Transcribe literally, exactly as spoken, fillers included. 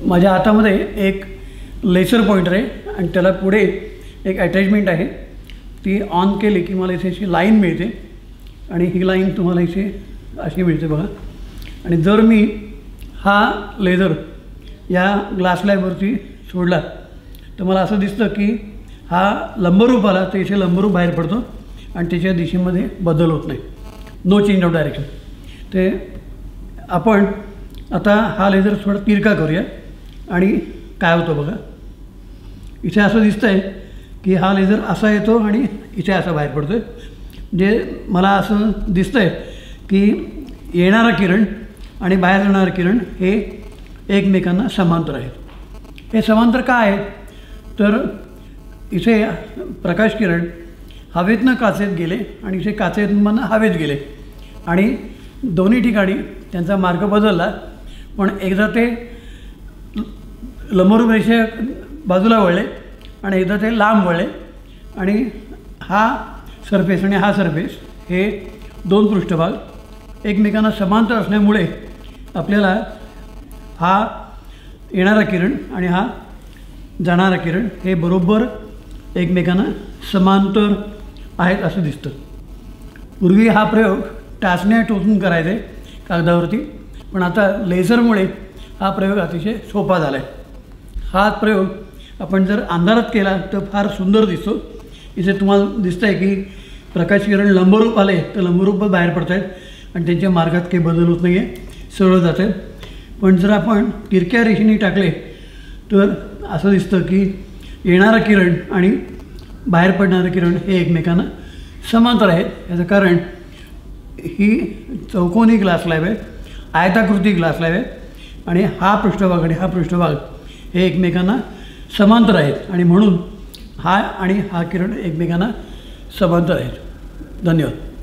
माझ्या हातामध्ये एक लेसर पॉइंटर आहे आणि त्याला पुढे एक अटॅचमेंट आहे। ती ऑन केली की मला इथे अशी लाईन मिळते आणि ही लाईन तुम्हाला इथे अशी मिळते बघा। आणि जर मी हा लेझर या ग्लास स्लॅबवरती सोडला तर मला असं दिसतं की हा लंबरूप आला तर इथे लंबरूप बाहेर पडतो आणि त्याच्या दिशेमध्ये बदल होत नाही, नो चेंज ऑफ डायरेक्शन। ते आपण आता हा लेझर थोडा तिरका करूया आणि काय होतं बघा। इथे असं दिसतं आहे की हा लेझर असा येतो आणि इथे असा बाहेर पडतो आहे। म्हणजे मला असं दिसतं आहे की येणारा किरण आणि बाहेर जाणारं किरण हे एकमेकांना समांतर आहेत। हे समांतर का आहेत तर इथे प्रकाश किरण हवेतनं काचेत गेले आणि इथे काचेतनं हवेत गेले आणि दोन्ही ठिकाणी त्यांचा मार्ग बदलला, पण एकदा ते लंबरूप रेषे बाजूला वळले आणि एकदा ते लांब वळले आणि हा सरफेस आणि हा सरफेस हे दोन पृष्ठभाग एकमेकांना समांतर असल्यामुळे आपल्याला हा येणारा किरण आणि हा जाणारा किरण हे बरोबर एकमेकांना समांतर आहेत असं दिसतं। पूर्वी हा प्रयोग टाचण्या टोचून करायचे कागदावरती, पण आता लेझरमुळे हा प्रयोग अतिशय सोपा झाला आहे। हा प्रयोग आपण जर अंधारात केला तर फार सुंदर दिसतो। इथे तुम्हाला दिसतं आहे की प्रकाश किरण लंबरूप आले तर लंबरूप बाहेर पडत आहेत आणि त्यांच्या मार्गात काही बदल होत नाही आहे, सरळ जात आहेत। पण जर आपण तिरक्या रेषेने टाकले तर असं दिसतं की येणारं किरण आणि बाहेर पडणारं किरण हे एकमेकांना समांतर आहेत। याचं कारण ही चौकोनी ग्लास स्लॅब आहे, आयताकृती ग्लास स्लॅब आहे आणि हा पृष्ठभाग आणि हा पृष्ठभाग हे एकमेकांना समांतर आहेत आणि म्हणून हा आणि हा किरण एकमेकांना समांतर आहेत। धन्यवाद।